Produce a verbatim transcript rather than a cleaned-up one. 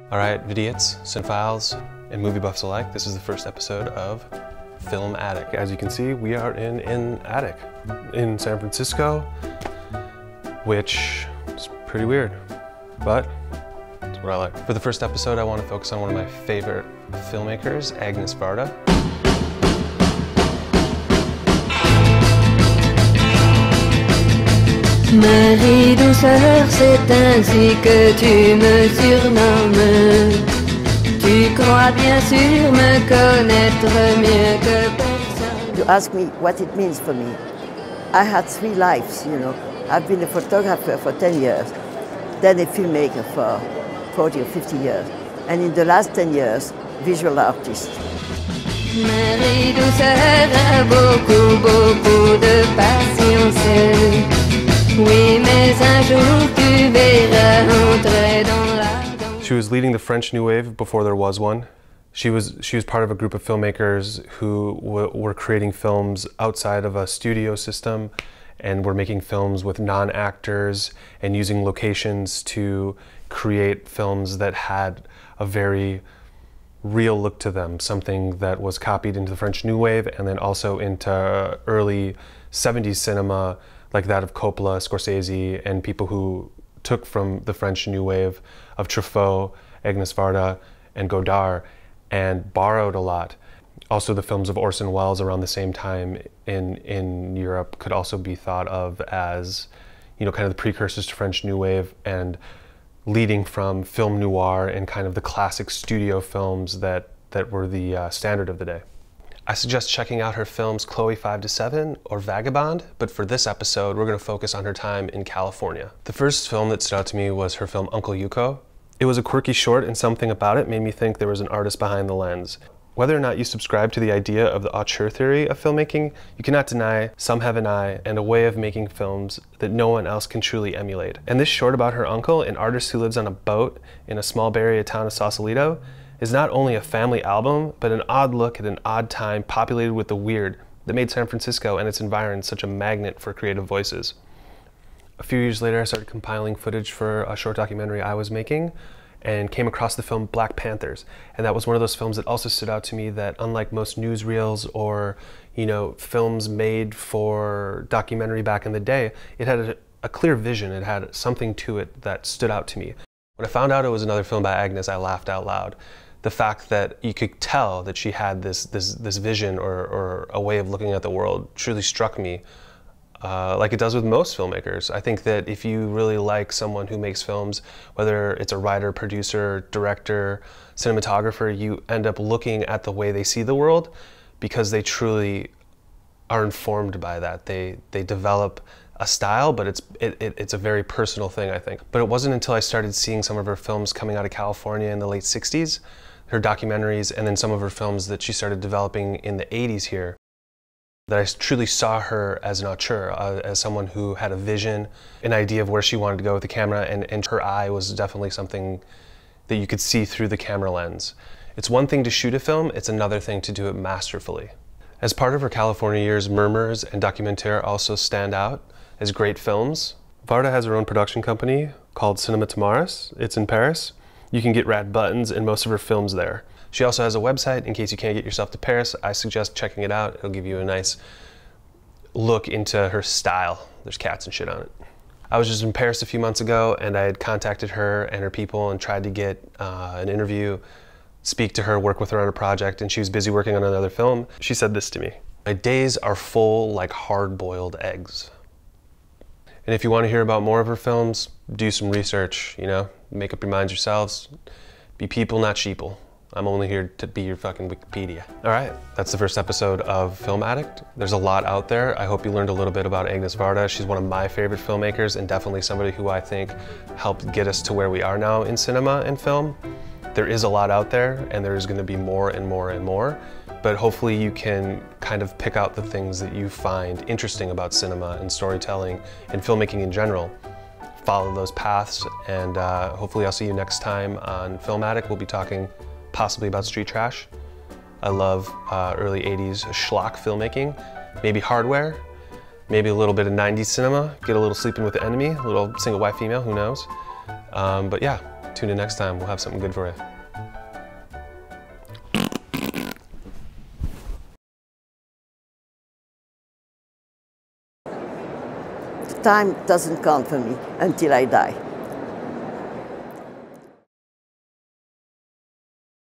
All right, vidiots, cinephiles, and movie buffs alike, this is the first episode of Film Attic. As you can see, we are in an attic in San Francisco, which is pretty weird, but it's what I like. For the first episode, I want to focus on one of my favorite filmmakers, Agnes Varda. Marie douceur, c'est ainsi que tu me surnommes. Tu crois bien sûr me connaître mieux que personne. You ask me what it means for me. I had three lives, you know. I've been a photographer for ten years, then a filmmaker for forty or fifty years, and in the last ten years, visual artist. Marie douceur a beaucoup, beaucoup de patience. Oui, mais un jour tu verras entrer dans la... She was leading the French New Wave before there was one. She was, she was part of a group of filmmakers who w were creating films outside of a studio system and were making films with non-actors and using locations to create films that had a very real look to them, something that was copied into the French New Wave and then also into early seventies cinema, like that of Coppola, Scorsese, and people who took from the French New Wave of Truffaut, Agnes Varda, and Godard, and borrowed a lot. Also, the films of Orson Welles around the same time in, in Europe could also be thought of as, you know, kind of the precursors to French New Wave and leading from film noir and kind of the classic studio films that, that were the uh, standard of the day. I suggest checking out her films Chloe five to seven or Vagabond, but for this episode, we're going to focus on her time in California. The first film that stood out to me was her film Uncle Yuko. It was a quirky short, and something about it made me think there was an artist behind the lens. Whether or not you subscribe to the idea of the auteur theory of filmmaking, you cannot deny some have an eye and a way of making films that no one else can truly emulate. And this short about her uncle, an artist who lives on a boat in a small Bay Area town of Sausalito, is not only a family album, but an odd look at an odd time populated with the weird that made San Francisco and its environs such a magnet for creative voices. A few years later, I started compiling footage for a short documentary I was making and came across the film Black Panthers. And that was one of those films that also stood out to me that, unlike most newsreels or, you know, films made for documentary back in the day, it had a, a clear vision. It had something to it that stood out to me. When I found out it was another film by Agnes, I laughed out loud. The fact that you could tell that she had this this this vision or, or a way of looking at the world truly struck me, uh, like it does with most filmmakers. I think that if you really like someone who makes films, whether it's a writer, producer, director, cinematographer, you end up looking at the way they see the world because they truly are informed by that. They they develop a style, but it's it, it, it's a very personal thing, I think. But it wasn't until I started seeing some of her films coming out of California in the late sixties, her documentaries, and then some of her films that she started developing in the eighties here, that I truly saw her as an auteur, uh, as someone who had a vision, an idea of where she wanted to go with the camera, and, and her eye was definitely something that you could see through the camera lens. It's one thing to shoot a film, it's another thing to do it masterfully. As part of her California years, Murmurs and Documentaire also stand out as great films. Varda has her own production company called Cinema Tamaris. It's in Paris. You can get rad buttons and most of her films there. She also has a website. In case you can't get yourself to Paris, I suggest checking it out. It'll give you a nice look into her style. There's cats and shit on it. I was just in Paris a few months ago and I had contacted her and her people and tried to get uh, an interview, speak to her, work with her on a project, and she was busy working on another film. She said this to me: "My days are full like hard-boiled eggs." And if you want to hear about more of her films, do some research, you know, make up your minds yourselves. Be people, not sheeple. I'm only here to be your fucking Wikipedia. All right, that's the first episode of Film Addict. There's a lot out there. I hope you learned a little bit about Agnes Varda. She's one of my favorite filmmakers and definitely somebody who I think helped get us to where we are now in cinema and film. There is a lot out there and there is going to be more and more and more, but hopefully you can kind of pick out the things that you find interesting about cinema and storytelling and filmmaking in general. Follow those paths, and uh, hopefully I'll see you next time on Film Addict. We'll be talking possibly about street trash. I love uh, early eighties schlock filmmaking, maybe hardware, maybe a little bit of nineties cinema, get a little Sleeping with the Enemy, a little single white female, who knows. Um, but yeah, Tune in next time. We'll have something good for you. Time doesn't count for me until I die.